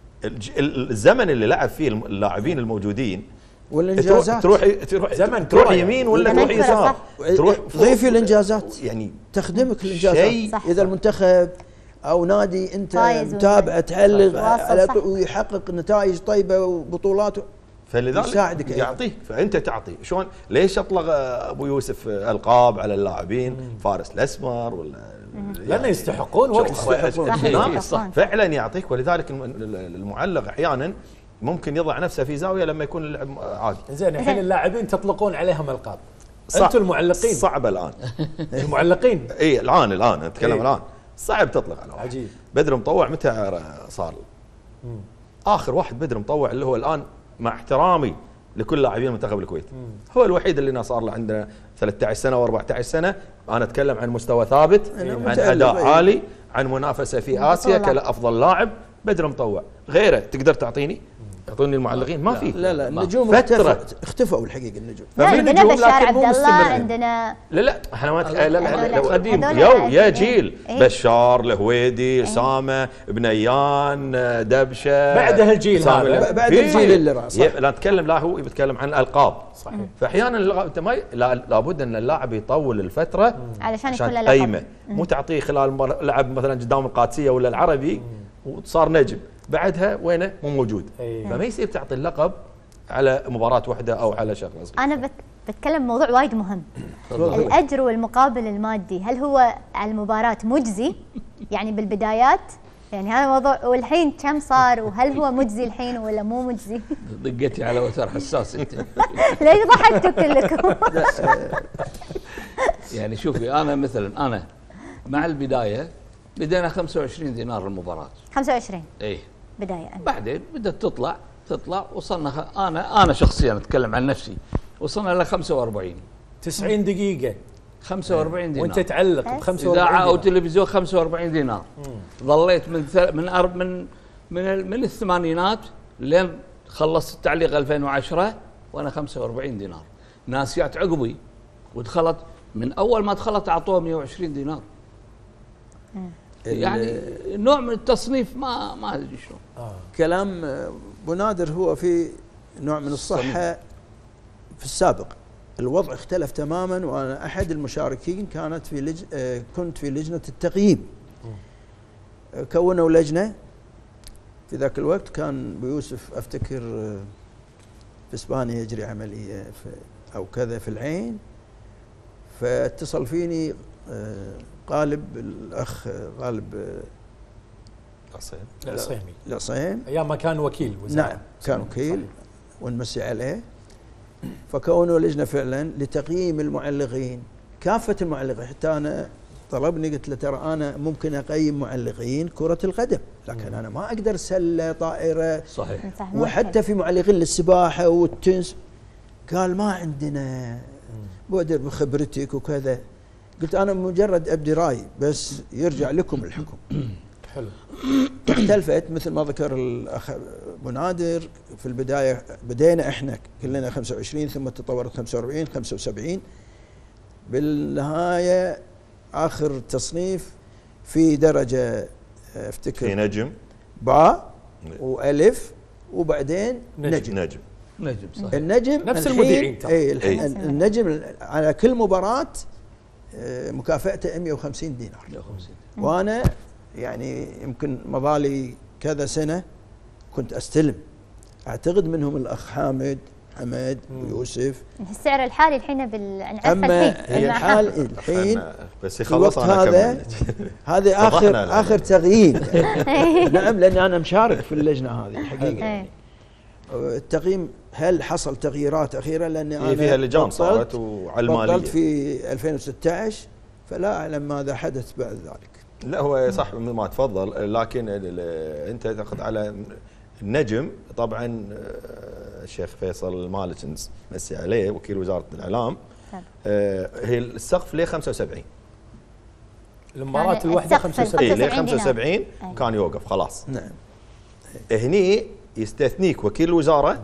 [SPEAKER 3] الزمن اللي لعب فيه اللاعبين الموجودين
[SPEAKER 4] والانجازات،
[SPEAKER 3] تروح تروح زمن تروح يمين ولا تروح يسار، تروح
[SPEAKER 4] ضيفي الانجازات
[SPEAKER 3] يعني
[SPEAKER 4] تخدمك الانجازات. اذا المنتخب او نادي انت متابع تعلق على ويحقق نتائج طيبه وبطولات،
[SPEAKER 3] فلذلك يساعدك يعطيك، فانت تعطي. شلون ليش اطلق ابو يوسف القاب على اللاعبين فارس الاسمر ولا
[SPEAKER 1] لأنه يستحقون وقت
[SPEAKER 3] صح فعلا يعطيك. ولذلك المعلق احيانا ممكن يضع نفسه في زاويه لما يكون اللعب عادي.
[SPEAKER 1] زين الحين اللاعبين تطلقون عليهم القاب، انتم المعلقين
[SPEAKER 3] صعبه الان
[SPEAKER 1] المعلقين
[SPEAKER 3] اي الان الان نتكلم الان صعب تطلق على واحد.
[SPEAKER 1] عجيب.
[SPEAKER 3] بدر مطوع متى صار؟ مم. اخر واحد بدر مطوع اللي هو الان مع احترامي لكل لاعبين منتخب الكويت مم. هو الوحيد اللي صار له عندنا ثلاثة عشر سنه وأربعة عشر سنه. انا اتكلم عن مستوى ثابت، عن اداء عالي، عن منافسه في اسيا كافضل لاعب. بدر مطوع غيره تقدر تعطيني؟ يعطوني المعلقين ما في.
[SPEAKER 4] لا لا النجوم اختفوا الحقيقه النجوم.
[SPEAKER 5] عندنا بشار عبد الله، عندنا
[SPEAKER 3] لا لا احنا ما لا قديم يو يا جيل بشار الهويدي اسامه بنيان دبشه
[SPEAKER 1] بعد هالجيل هذا
[SPEAKER 4] بعد الجيل اللي راح
[SPEAKER 3] لا نتكلم لا هو بيتكلم عن الالقاب صحيح. فاحيانا انت ما لابد ان اللاعب يطول الفتره
[SPEAKER 5] علشان يكون له
[SPEAKER 3] قيمه، مو تعطيه خلال لعب مثلا قدام القادسيه ولا العربي وصار نجم بعدها وينه مو موجود. أيه. فما يصير تعطي اللقب على مباراة واحدة أو على شخص.
[SPEAKER 5] أنا بت بتكلم موضوع وايد مهم. الأجر والمقابل المادي، هل هو على المباراة مجزي؟ يعني بالبدايات يعني هذا الموضوع، والحين كم صار؟ وهل هو مجزي الحين ولا مو مجزي؟
[SPEAKER 2] دقتي على وتر حساس انت.
[SPEAKER 5] ليش ضحكتوا كلكم؟
[SPEAKER 2] يعني شوفي انا مثلا انا مع البدايه بدينا خمسة وعشرين دينار المباراة.
[SPEAKER 5] خمسة وعشرين
[SPEAKER 2] ايه
[SPEAKER 5] بداية.
[SPEAKER 2] بعدين بدأت تطلع تطلع وصلنا خ... انا انا شخصيا اتكلم عن نفسي وصلنا ل خمسة وأربعين
[SPEAKER 1] تسعين دقيقة
[SPEAKER 2] خمسة وأربعين دينار
[SPEAKER 1] وانت تعلق ب خمسة وأربعين
[SPEAKER 2] اذاعة او تلفزيون خمسة وأربعين دينار. مم. ظليت من ثل... من أرب... من من من الثمانينات لين خلصت التعليق ألفين وعشرة وانا خمسة وأربعين دينار. ناس جات عقبي ودخلت من اول ما دخلت اعطوها مئة وعشرين دينار. مم. يعني نوع من التصنيف ما ما ادري شلون.
[SPEAKER 4] آه. كلام ابو نادر هو في نوع من الصحه. في السابق الوضع اختلف تماما، وانا احد المشاركين كانت في لج... كنت في لجنه التقييم. م. كونوا لجنه في ذاك الوقت، كان بيوسف افتكر في اسبانيا يجري عمليه في او كذا في العين، فاتصل فيني غالب الاخ غالب
[SPEAKER 1] العصيم العصيمي
[SPEAKER 4] العصيم
[SPEAKER 1] ايام ما كان وكيل وزارة.
[SPEAKER 4] نعم كان وكيل ونمسي عليه. فكونوا لجنه فعلا لتقييم المعلقين كافه المعلقين. حتى انا طلبني قلت له ترى انا ممكن اقيم معلقين كره القدم، لكن انا ما اقدر سله طائره
[SPEAKER 2] صحيح.
[SPEAKER 4] وحتى في معلقين للسباحه والتنس. قال ما عندنا بقدر بخبرتك وكذا. قلت انا مجرد ابدي راي بس يرجع لكم الحكم.
[SPEAKER 1] حلو.
[SPEAKER 4] اختلفت مثل ما ذكر الاخ ابو نادر في البدايه، بدينا احنا كلنا خمسة وعشرين ثم تطورت خمسة وأربعين خمسة وسبعين. بالنهايه اخر تصنيف في درجه افتكر
[SPEAKER 3] في نجم
[SPEAKER 4] باء والف وبعدين نجم
[SPEAKER 3] نجم
[SPEAKER 2] نجم صحيح.
[SPEAKER 4] النجم
[SPEAKER 1] نفس المذيعين
[SPEAKER 4] اي النجم على كل مباراه مكافأته مئة وخمسين دينار.
[SPEAKER 2] مئة وخمسين.
[SPEAKER 4] وانا يعني يمكن مضالي كذا سنه كنت استلم، اعتقد منهم الاخ حامد حمد ويوسف.
[SPEAKER 5] السعر الحالي الحين بال
[SPEAKER 4] اما الحال الحين
[SPEAKER 3] بس يخلص انا
[SPEAKER 4] هذا هذا اخر اخر تقييم. نعم لاني انا مشارك في اللجنه هذه حقيقه. يعني التقييم هل حصل تغييرات اخيره؟ لاني انا
[SPEAKER 3] فيها لجان صارت وعلى الماليه
[SPEAKER 4] بطلت في ألفين وستة عشر، فلا اعلم ماذا حدث بعد ذلك.
[SPEAKER 3] لا هو صح مثل ما تفضل، لكن انت تاخذ على النجم طبعا الشيخ فيصل المالك مسي عليه وكيل وزاره الاعلام، هي السقف ليه خمسة وسبعين
[SPEAKER 1] المباراة الواحدة خمسة وسبعين
[SPEAKER 3] اي ليه خمسة وسبعين كان يوقف خلاص.
[SPEAKER 4] نعم.
[SPEAKER 3] هني يستثنيك وكيل الوزاره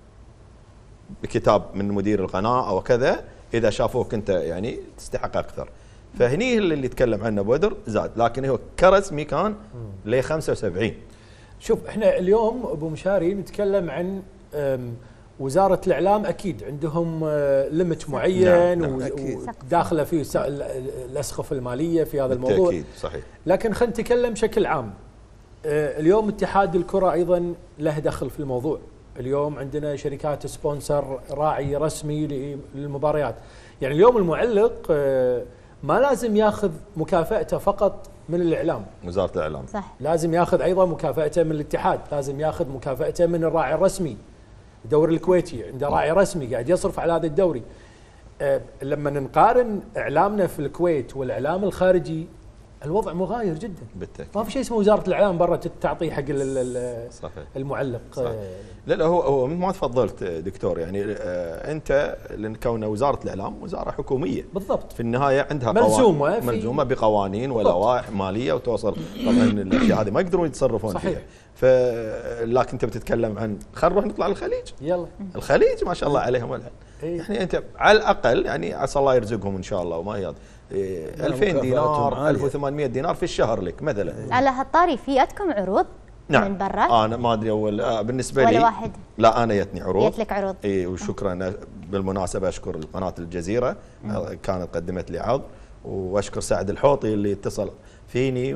[SPEAKER 3] بكتاب من مدير القناه او كذا اذا شافوك انت يعني تستحق اكثر، فهني اللي يتكلم عنه بدر زاد، لكن هو كرسمي كان ل خمسة وسبعين.
[SPEAKER 1] شوف احنا اليوم ابو مشاري نتكلم عن وزاره الاعلام، اكيد عندهم ليمت معين
[SPEAKER 3] نعم نعم
[SPEAKER 1] وداخله فيه الاسقف الماليه في هذا الموضوع،
[SPEAKER 3] اكيد صحيح.
[SPEAKER 1] لكن خلينا نتكلم بشكل عام. اليوم اتحاد الكره ايضا له دخل في الموضوع، اليوم عندنا شركات سبونسر راعي رسمي للمباريات، يعني اليوم المعلق ما لازم ياخذ مكافأته فقط من الاعلام،
[SPEAKER 3] وزاره الاعلام
[SPEAKER 5] صح،
[SPEAKER 1] لازم ياخذ ايضا مكافأته من الاتحاد، لازم ياخذ مكافأته من الراعي الرسمي. الدوري الكويتي عنده راعي رسمي قاعد يصرف على هذا الدوري. أه لما نقارن اعلامنا في الكويت والاعلام الخارجي الوضع مغاير جدا
[SPEAKER 3] بالتأكيد.
[SPEAKER 1] ما في شيء اسمه وزاره الاعلام برا تعطيه حق المعلق.
[SPEAKER 3] صحيح. لا لا هو هو ما تفضلت دكتور، يعني آه انت لان كونه وزاره الاعلام وزاره حكوميه
[SPEAKER 1] بالضبط،
[SPEAKER 3] في النهايه عندها
[SPEAKER 1] ملزومه
[SPEAKER 3] قوانين ملزومه بقوانين ولوائح ماليه وتوصل، طبعا الاشياء هذه ما يقدرون يتصرفون
[SPEAKER 1] صحيح.
[SPEAKER 3] فيها. ف لكن انت بتتكلم عن خل نروح نطلع للخليج،
[SPEAKER 1] يلا
[SPEAKER 3] الخليج ما شاء الله عليهم والعين.
[SPEAKER 1] إيه؟
[SPEAKER 3] يعني انت على الاقل يعني عسى الله يرزقهم ان شاء الله وما هي إيه ألفين دينار ألف وثمانمئة دينار في الشهر لك مثلا.
[SPEAKER 5] على هالطاري في عندكم عروض
[SPEAKER 3] نعم.
[SPEAKER 5] من برا؟
[SPEAKER 3] انا ما ادري اول آه بالنسبه
[SPEAKER 5] ولا
[SPEAKER 3] لي
[SPEAKER 5] واحد؟
[SPEAKER 3] لا انا جتني عروض.
[SPEAKER 5] جت لك عروض؟
[SPEAKER 3] اي وشكرا بالمناسبه اشكر قناه الجزيره آه كانت قدمت لي عرض، واشكر سعد الحوطي اللي اتصل فيني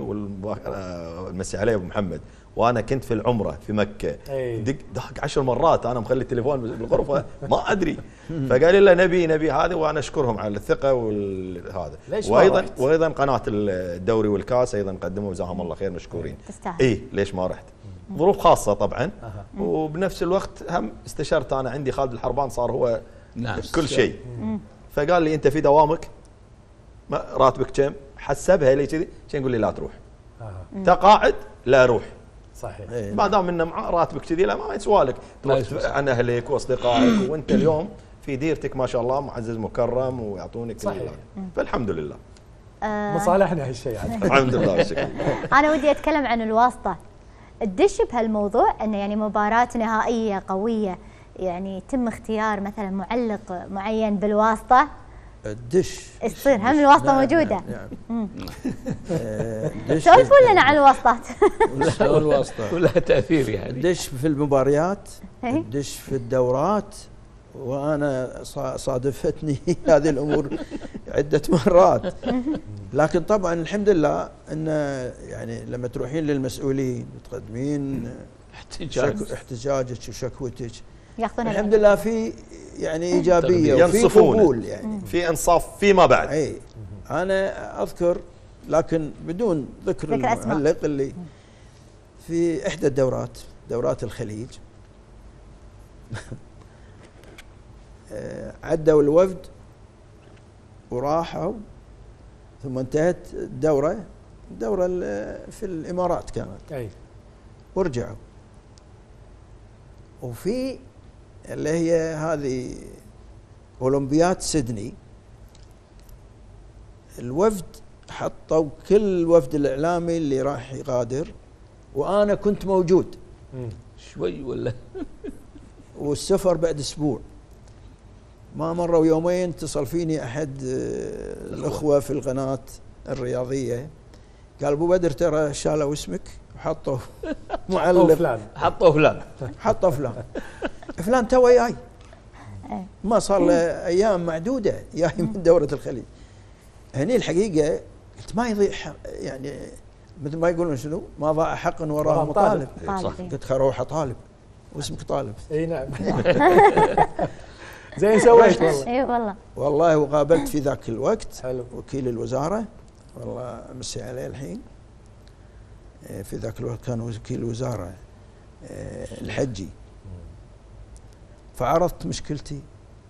[SPEAKER 3] والمسي عليه ابو محمد، وانا كنت في العمره في مكه دق دق عشر مرات انا مخلي التليفون بالغرفه ما ادري، فقال لي نبي نبي هذا، وانا اشكرهم على الثقه وهذا. وايضا وايضا قناه الدوري والكاس ايضا قدموا جزاهم الله خير مشكورين. اي ليش ما رحت؟ ظروف خاصه طبعا. أه. وبنفس الوقت هم استشرت انا، عندي خالد الحربان صار هو نعم. كل شيء، فقال لي انت في دوامك راتبك كم؟ حسبها لي كذي، نقول لي لا تروح. أه. تقاعد لا روح.
[SPEAKER 1] صحيح.
[SPEAKER 3] ما دام انه مع راتبك كذي لا ما يسوى لك تروح عن اهلك واصدقائك، وانت اليوم في ديرتك ما شاء الله معزز مكرم ويعطونك
[SPEAKER 1] صحيح.
[SPEAKER 3] فالحمد لله.
[SPEAKER 1] آه مصالحنا هالشيء
[SPEAKER 3] الحمد لله والشكر.
[SPEAKER 5] انا ودي اتكلم عن الواسطه، تدش بهالموضوع انه يعني مباراه نهائيه قويه يعني يتم اختيار مثلا معلق معين بالواسطه،
[SPEAKER 4] الدش
[SPEAKER 5] تصير هم الواسطه نعم موجوده.
[SPEAKER 4] نعم.
[SPEAKER 5] سولفوا لنا عن الواسطات.
[SPEAKER 4] لا الواسطه
[SPEAKER 2] ولها تاثير يعني.
[SPEAKER 4] الدش في المباريات، الدش في الدورات، وانا صادفتني هذه الامور عده مرات، لكن طبعا الحمد لله ان يعني لما تروحين للمسؤولين وتقدمين
[SPEAKER 2] احتجاج
[SPEAKER 4] احتجاجك وشكوتك
[SPEAKER 5] ياخذونها
[SPEAKER 4] الحمد لله في يعني ايجابيه وفي قبول يعني
[SPEAKER 3] في انصاف فيما بعد.
[SPEAKER 4] اي انا اذكر لكن بدون ذكر المعلق اللي في احدى الدورات دورات الخليج عدوا الوفد وراحوا، ثم انتهت الدوره الدوره في الامارات كانت
[SPEAKER 1] اي
[SPEAKER 4] ورجعوا، وفي اللي هي هذه اولمبياد سيدني الوفد حطوا كل الوفد الاعلامي اللي راح يغادر، وانا كنت موجود
[SPEAKER 2] شوي ولا
[SPEAKER 4] والسفر بعد اسبوع، ما مروا يومين اتصل فيني احد الاخوه في القناه الرياضيه قال ابو بدر ترى شالوا اسمك وحطوا معلق
[SPEAKER 2] فلان حطوا فلان
[SPEAKER 4] حطوا فلان فلان تو جاي ما صار له ايام معدوده جاي من دوره الخليج. هني الحقيقه قلت ما يضيع يعني مثل ما يقولون شنو ما ضاع حق وراه مطالب. قلت خل اروح اطالب واسمك طالب.
[SPEAKER 1] اي نعم. زين سويت والله.
[SPEAKER 5] اي والله.
[SPEAKER 4] والله وقابلت في ذاك الوقت
[SPEAKER 1] حلو.
[SPEAKER 4] وكيل الوزاره والله امسي عليه الحين، في ذاك الوقت كان وكيل الوزاره الحجي، فعرضت مشكلتي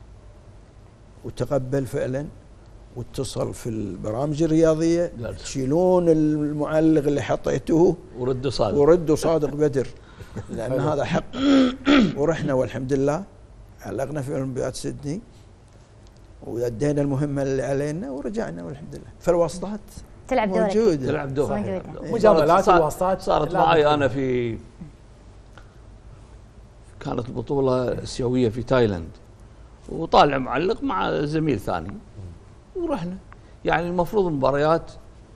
[SPEAKER 4] وتقبل فعلا، واتصل في البرامج الرياضيه تشيلون المعلق اللي حطيتوه
[SPEAKER 2] وردوا صادق
[SPEAKER 4] وردوا صادق بدر لان هذا حق. ورحنا والحمد لله علقنا في اولمبياد سيدني وادينا المهمه اللي علينا ورجعنا والحمد لله. فالواسطات
[SPEAKER 5] تلعب دورك
[SPEAKER 4] موجوده،
[SPEAKER 2] تلعب دور
[SPEAKER 1] مجاملات وواسطات
[SPEAKER 2] صارت معي انا في كانت البطوله اسيويه في تايلاند وطالع معلق مع زميل ثاني ورحنا. يعني المفروض المباريات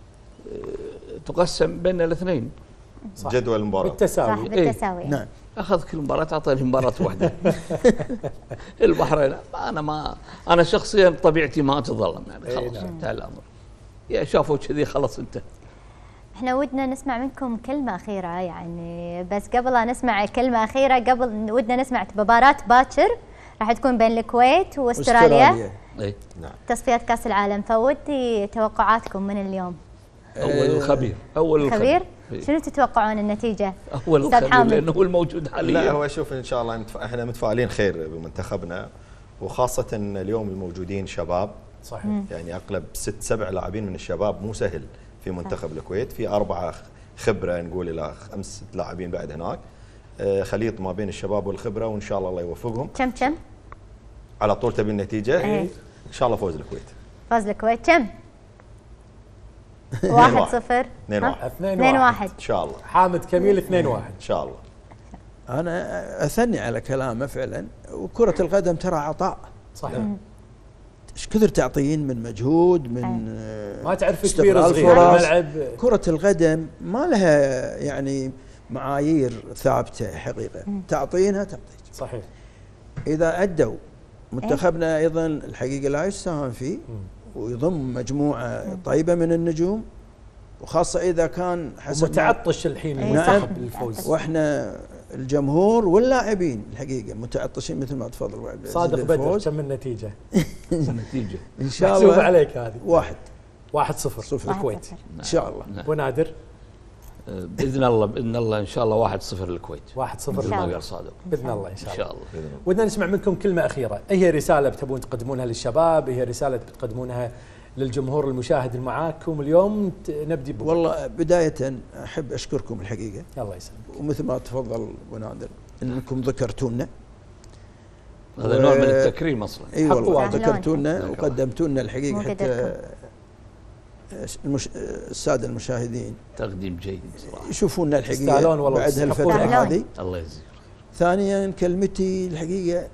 [SPEAKER 2] تقسم بين الاثنين
[SPEAKER 3] جدول المباراه
[SPEAKER 1] بالتساوي.
[SPEAKER 5] صح بالتساوي.
[SPEAKER 2] إيه؟ نعم. اخذ كل مباراه اعطاني مباراه واحده. البحرين انا ما انا شخصيا طبيعتي ما اتظلم يعني خلاص انتهى الامر. يا شافوا كذي خلاص انتهى.
[SPEAKER 5] احنا ودنا نسمع منكم كلمة أخيرة يعني، بس قبل لا نسمع كلمة أخيرة قبل ودنا نسمع مباراة باكر راح تكون بين الكويت واستراليا.
[SPEAKER 2] اي
[SPEAKER 5] نعم. تصفيات كأس العالم، فودي توقعاتكم من اليوم.
[SPEAKER 2] اول الخبير اول
[SPEAKER 5] الخبير شنو تتوقعون النتيجة؟
[SPEAKER 2] اول الخبير لانه هو الموجود حاليا.
[SPEAKER 3] لا هو شوف ان شاء الله متف... احنا متفائلين خير بمنتخبنا، وخاصة اليوم الموجودين شباب.
[SPEAKER 1] صحيح.
[SPEAKER 3] مم. يعني اقلب ست سبع لاعبين من الشباب مو سهل في منتخب صحيح. الكويت في أربعة خبرة نقول إلى خمس ست لاعبين بعد هناك، آه خليط ما بين الشباب والخبرة، وإن شاء الله الله يوفقهم.
[SPEAKER 5] كم كم؟
[SPEAKER 3] على طول تبي النتيجة؟
[SPEAKER 5] ايه.
[SPEAKER 3] إن شاء الله فوز الكويت.
[SPEAKER 5] فوز الكويت كم؟ واحد صفر.
[SPEAKER 3] اثنين واحد.
[SPEAKER 5] اثنين واحد.
[SPEAKER 3] إن شاء الله.
[SPEAKER 1] حامد كميل اثنين واحد.
[SPEAKER 3] إن شاء الله.
[SPEAKER 4] أنا أثني على كلامه فعلا، وكرة القدم ترى عطاء.
[SPEAKER 1] صحيح.
[SPEAKER 4] ايش كثر تعطين من مجهود من
[SPEAKER 1] ما تعرف كبير صغير الملعب.
[SPEAKER 4] كرة القدم ما لها يعني معايير ثابتة حقيقة، تعطينها تعطيك.
[SPEAKER 1] صحيح.
[SPEAKER 4] إذا أدوا منتخبنا أيضا الحقيقة لا يستهان فيه ويضم مجموعة طيبة من النجوم، وخاصة إذا كان
[SPEAKER 1] حسب متعطش الحين المنتخب للفوز.
[SPEAKER 4] واحنا الجمهور واللاعبين الحقيقة متعطشين مثل ما تفضل.
[SPEAKER 1] صادق بدر كم النتيجة؟
[SPEAKER 2] النتيجة
[SPEAKER 4] إن شاء الله
[SPEAKER 1] محسوب عليك هذه.
[SPEAKER 4] واحد
[SPEAKER 1] واحد صفر
[SPEAKER 4] صفر
[SPEAKER 1] الكويت
[SPEAKER 4] إن شاء الله.
[SPEAKER 2] نعم.
[SPEAKER 1] ونادر
[SPEAKER 2] باذن الله باذن الله ان شاء الله واحد صفر للكويت.
[SPEAKER 1] واحد صفر
[SPEAKER 2] مثل ما قال صادق.
[SPEAKER 1] باذن الله ان شاء الله.
[SPEAKER 2] ان شاء الله.
[SPEAKER 1] ودنا نسمع منكم كلمة أخيرة، أي هي رسالة بتبون تقدمونها للشباب؟ أي هي رسالة بتقدمونها للجمهور المشاهد معاكم اليوم؟ نبدي بك.
[SPEAKER 4] والله بداية أحب أشكركم الحقيقة.
[SPEAKER 1] الله يسلمك.
[SPEAKER 4] ومثل ما تفضل أبو نادر أنكم ذكرتونا،
[SPEAKER 2] هذا و... نوع من التكريم أصلا.
[SPEAKER 4] أي والله ذكرتونا وقدمتونا الحقيقة حتى المش... السادة المشاهدين
[SPEAKER 2] تقديم جيد صراحة
[SPEAKER 4] يشوفونا الحقيقة بعد هالفترة هذه.
[SPEAKER 2] الله يجزيك.
[SPEAKER 4] ثانيا كلمتي الحقيقة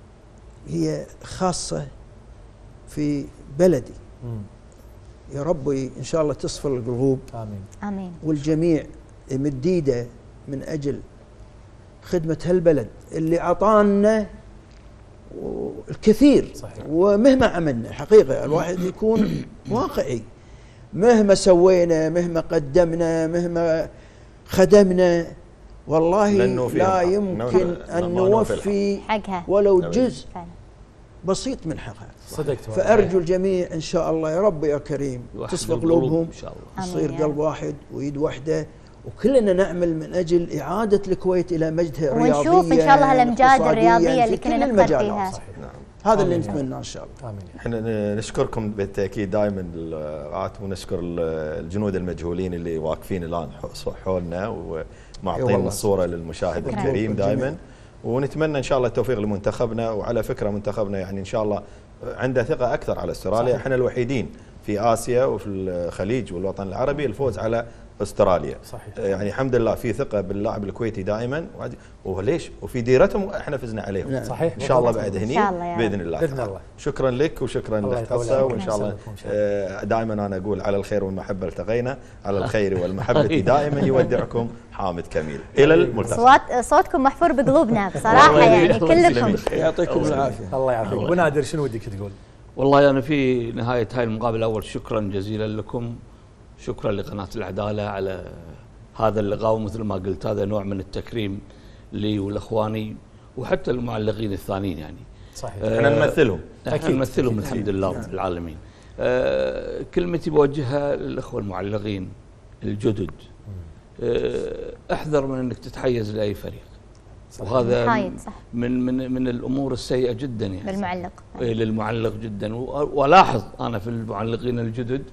[SPEAKER 4] هي خاصة في بلدي. مم. يا ربي إن شاء الله تصفى القلوب.
[SPEAKER 1] آمين.
[SPEAKER 5] آمين.
[SPEAKER 4] والجميع يمد ايده من أجل خدمة هالبلد اللي أعطانا الكثير. صحيح. ومهما عملنا حقيقة الواحد يكون واقعي، مهما سوينا مهما قدمنا مهما خدمنا والله لا يمكن أن نوفي
[SPEAKER 5] حقها
[SPEAKER 4] ولو جزء بسيط من حقها.
[SPEAKER 1] صدقت.
[SPEAKER 4] فأرجو الجميع إن شاء الله يا رب يا كريم تصفى قلوبهم
[SPEAKER 2] إن شاء الله،
[SPEAKER 4] يصير قلب واحد ويد واحدة، وكلنا نعمل من أجل إعادة الكويت إلى مجدها الرياضية،
[SPEAKER 5] ونشوف إن شاء الله هالأمجاد الرياضية اللي كنا نفخر فيها.
[SPEAKER 4] نعم. هذا اللي نتمناه إن شاء الله.
[SPEAKER 1] آمين.
[SPEAKER 3] احنا نشكركم بالتأكيد دائما الرعاة، ونشكر الجنود المجهولين اللي واقفين الآن حولنا ومعطين الصورة للمشاهد الكريم دائما، ونتمنى إن شاء الله التوفيق لمنتخبنا. وعلى فكرة منتخبنا يعني إن شاء الله عنده ثقة أكثر على استراليا. احنا الوحيدين في آسيا وفي الخليج والوطن العربي الفوز على استراليا.
[SPEAKER 1] صحيح.
[SPEAKER 3] يعني الحمد لله في ثقة باللاعب الكويتي دائما، وليش وفي ديرتهم احنا فزنا عليهم.
[SPEAKER 1] صحيح.
[SPEAKER 3] ان شاء الله بعد هني باذن الله.
[SPEAKER 1] باذن الله.
[SPEAKER 3] شكرا لك وشكرا لحصه، وان شاء الله دائما انا اقول على الخير والمحبه التقينا، على الخير والمحبه دائما يودعكم حامد كميل. الى الملتقى.
[SPEAKER 5] صوت صوتكم محفور بقلوبنا بصراحه يعني كلكم.
[SPEAKER 4] يعطيكم العافيه.
[SPEAKER 1] الله يعافيك. ابو نادر شنو ودك تقول؟
[SPEAKER 2] والله انا في نهايه هاي المقابله اول شكرا جزيلا لكم، شكرا لقناه العداله على هذا اللقاء، ومثل ما قلت هذا نوع من التكريم لي والاخواني وحتى المعلقين الثانيين يعني.
[SPEAKER 3] صحيح. احنا آه نمثلهم.
[SPEAKER 2] اكيد نمثلهم الحمد لله رب العالمين. آه كلمتي بوجهها للاخوه المعلقين الجدد، آه احذر من انك تتحيز لاي فريق. صحيح. وهذا من من من الامور السيئه جدا يعني.
[SPEAKER 5] للمعلق.
[SPEAKER 2] إيه للمعلق جدا. ولاحظ انا في المعلقين الجدد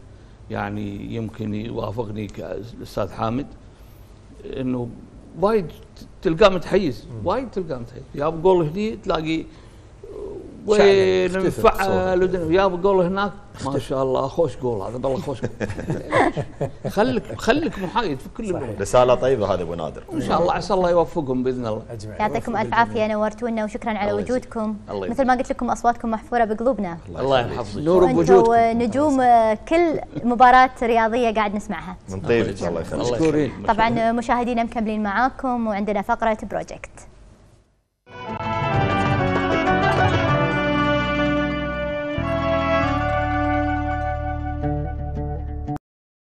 [SPEAKER 2] يعني يمكن يوافقني الاستاذ حامد انه وايد تلقاه متحيز وايد، تلقاه متحيز يا بقول هني تلاقي وين انفعل يا بقول هناك ما شاء الله خوش جول هذا والله خوش جول. خليك خليك محايد في كل الامور.
[SPEAKER 3] رساله طيبه هذا ابو نادر،
[SPEAKER 2] ان شاء الله عسى الله يوفقهم باذن الله.
[SPEAKER 5] يعطيكم الف عافيه، نورتونا وشكرا على وجودكم. مثل ما قلت لكم اصواتكم محفوره بقلوبنا.
[SPEAKER 2] الله يحفظك.
[SPEAKER 4] نور بوجودكم.
[SPEAKER 5] نجوم كل مباراه رياضيه قاعد نسمعها.
[SPEAKER 3] من طيبك الله يخليك.
[SPEAKER 5] طبعا مشاهدينا مكملين معاكم وعندنا فقره بروجكت.